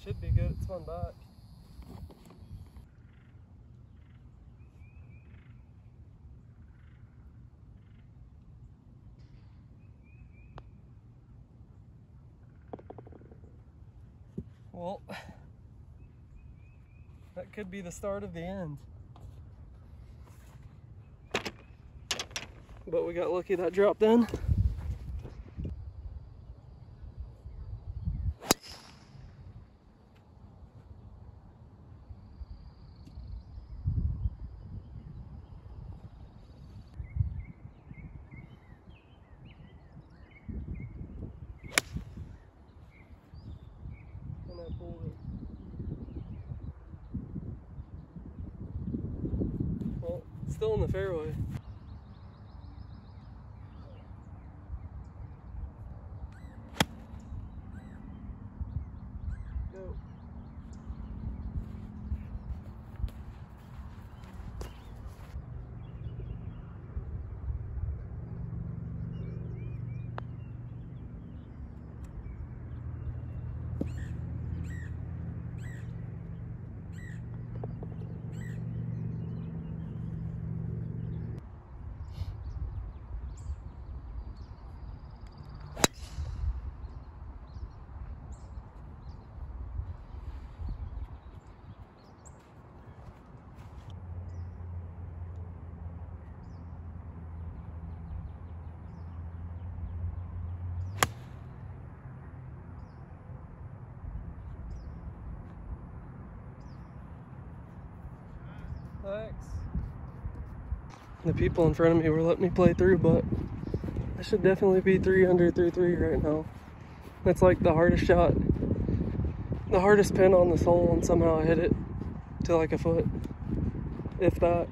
Should be good. It's fun back. Well, that could be the start of the end. But we got lucky that dropped in. And I pulled it. Well, it's still in the fairway. Go. Thanks. The people in front of me were letting me play through, but I should definitely be 3 under 3-3 right now. That's like the hardest shot, the hardest pin on this hole, and somehow I hit it to like a foot, if that.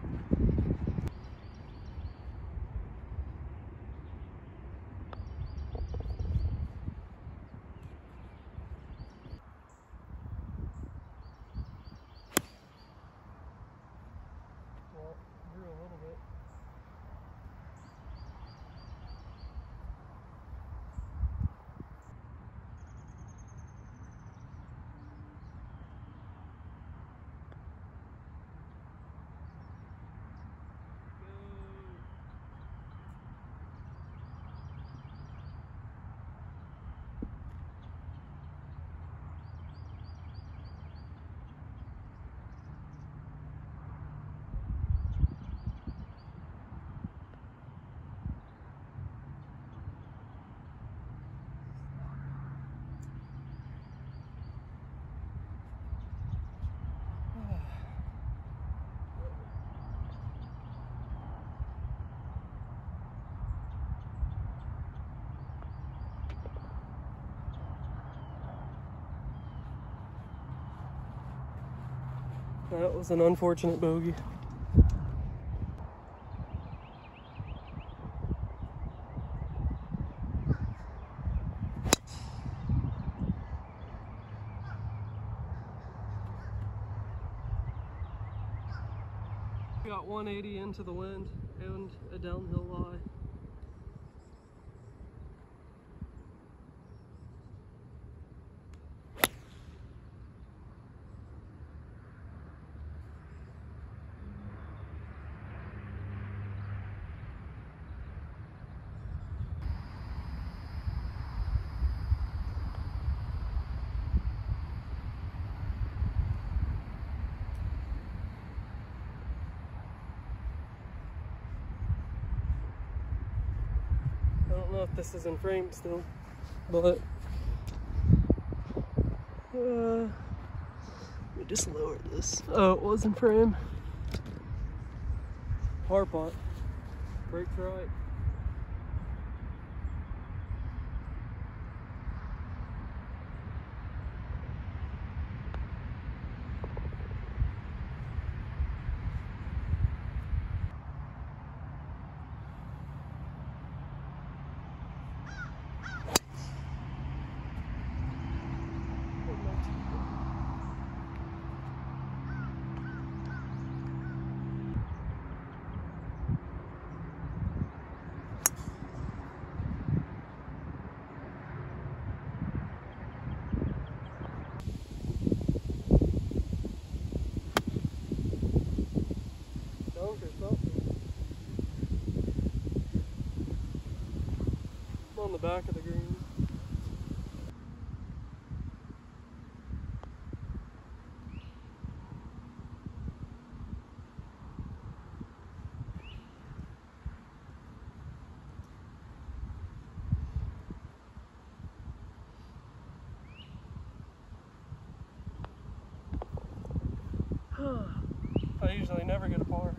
Well, grew a little bit. That was an unfortunate bogey. Got 180 into the wind and a downhill lie. I don't know if this is in frame still, but let me just lower this. Oh, it was in frame. Par putt. Breaks right. on the back of the green. I usually never get a par.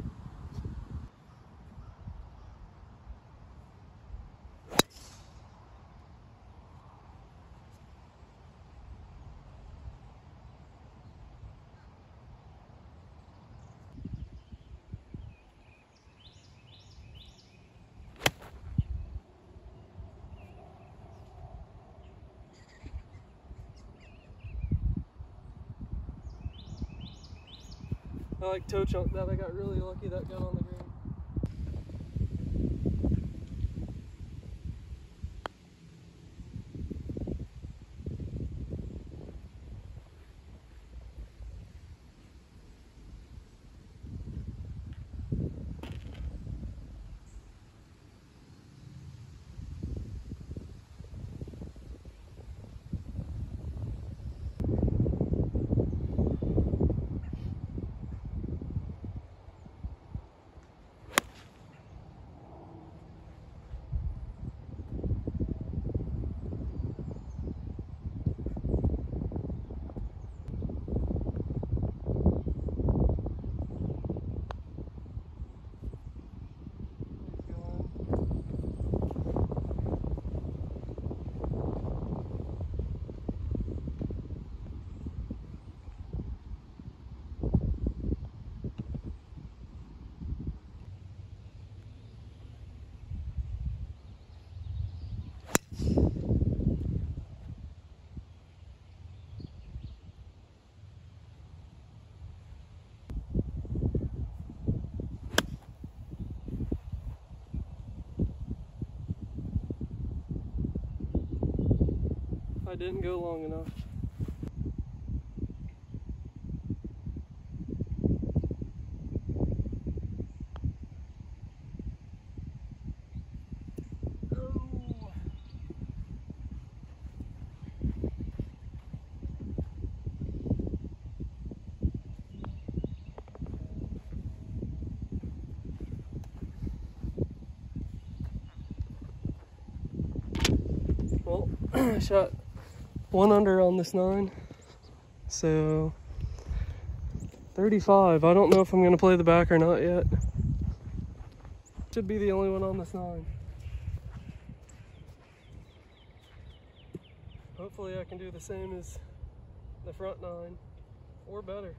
I like toe chunk that. I got really lucky that got on the green. I didn't go long enough. Well, I shot 1 under on this 9, so 35. I don't know if I'm going to play the back or not yet. Should be the only one on this 9. Hopefully I can do the same as the front 9, or better.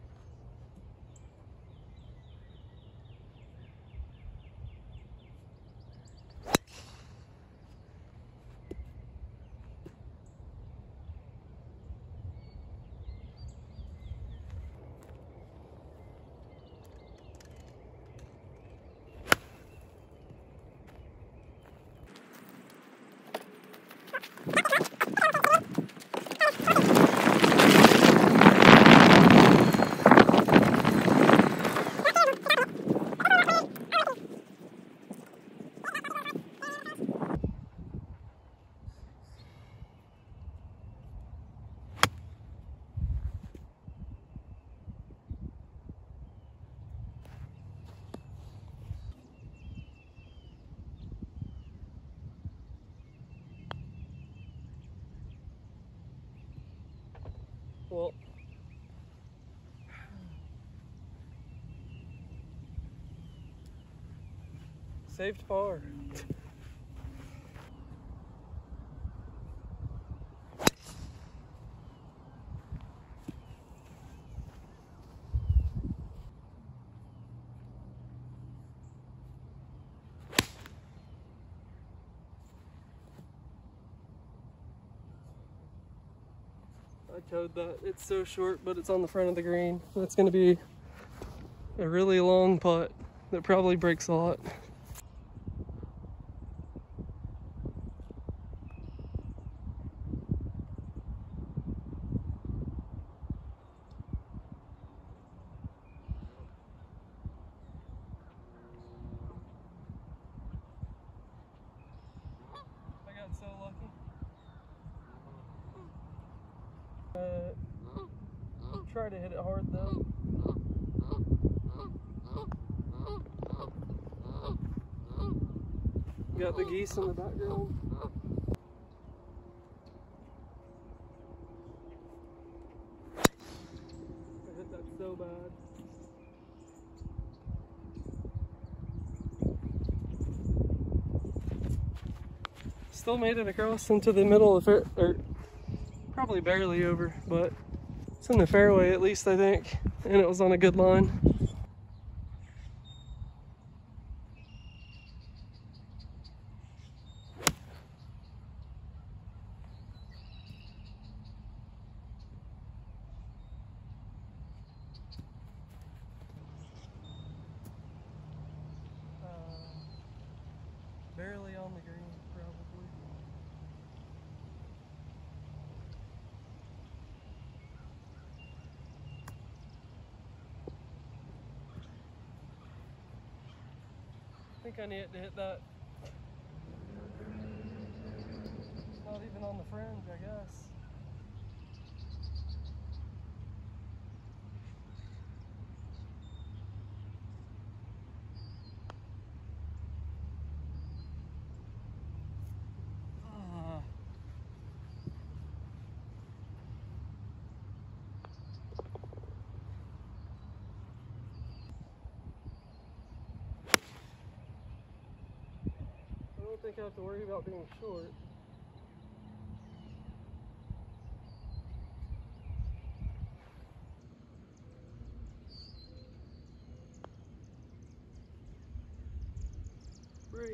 Well, saved par. I towed that. It's so short, but it's on the front of the green. That's going to be a really long putt that probably breaks a lot. I got so lucky. Try to hit it hard though. Got the geese in the background. I hit that so bad. Still made it across into the middle of it, or probably barely over, but it's in the fairway at least, I think, and it was on a good line. Barely on the green, probably. I think I need to hit that. Not even on the fringe, I guess. I don't think I have to worry about being short. Break.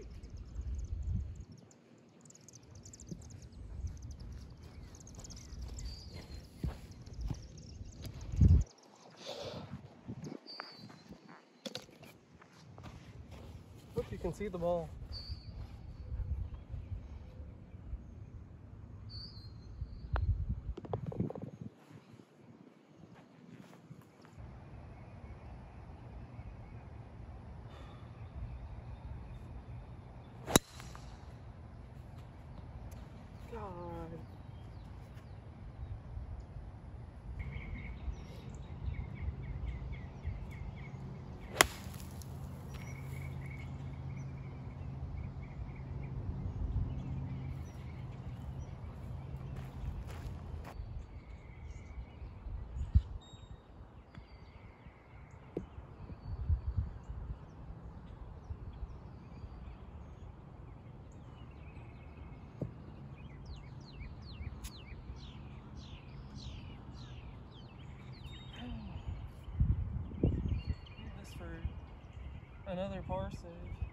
Hope you can see the ball. God. Another par save.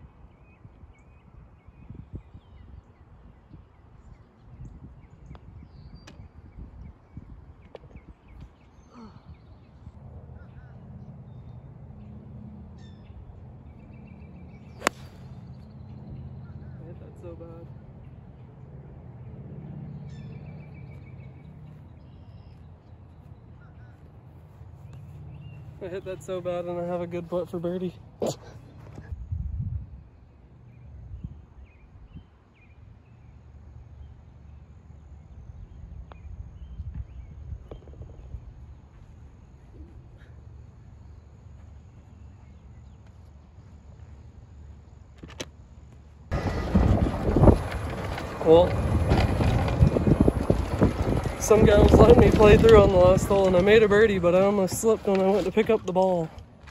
I hit that so bad. I hit that so bad and I have a good putt for birdie. Well, some guy was letting me play through on the last hole and I made a birdie, but I almost slipped when I went to pick up the ball.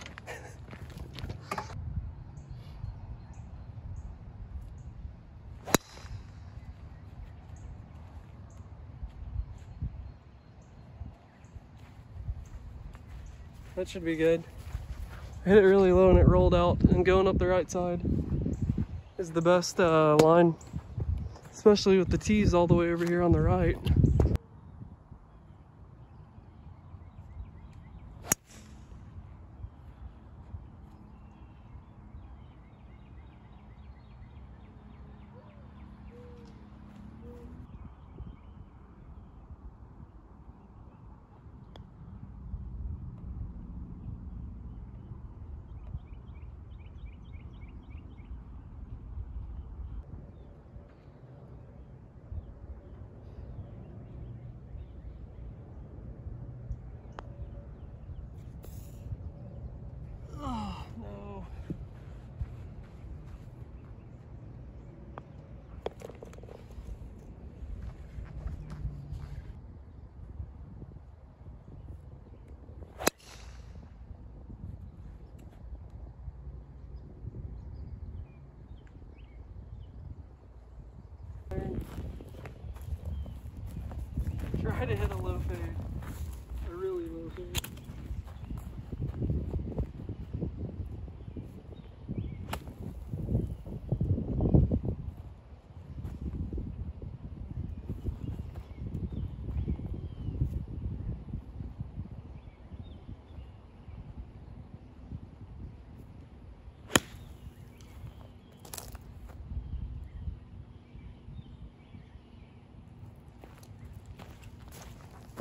That should be good. I hit it really low and it rolled out, and going up the right side is the best line, especially with the tees all the way over here on the right.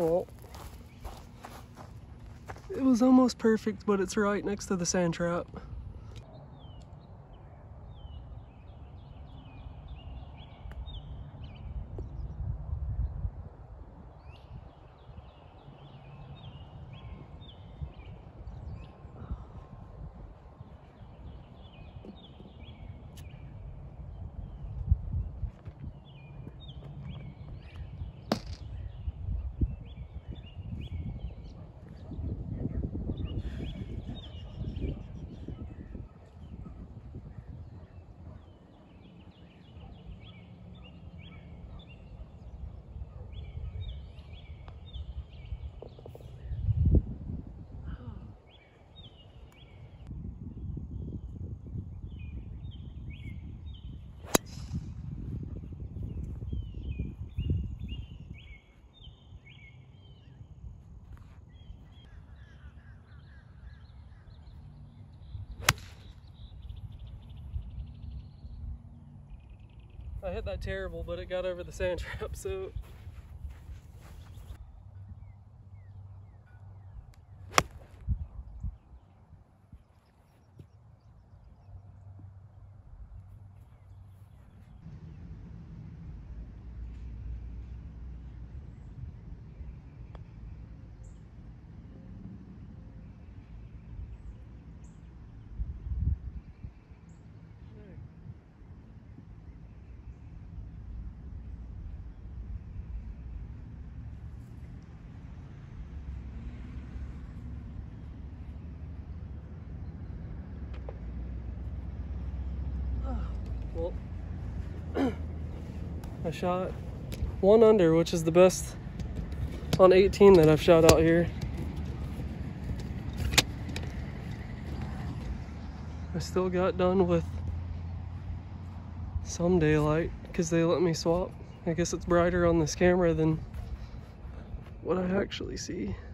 Well, it was almost perfect, but it's right next to the sand trap. I hit that terrible, but it got over the sand trap, so. Well, I shot 1 under, which is the best on 18 that I've shot out here. I still got done with some daylight because they let me swap. I guess it's brighter on this camera than what I actually see.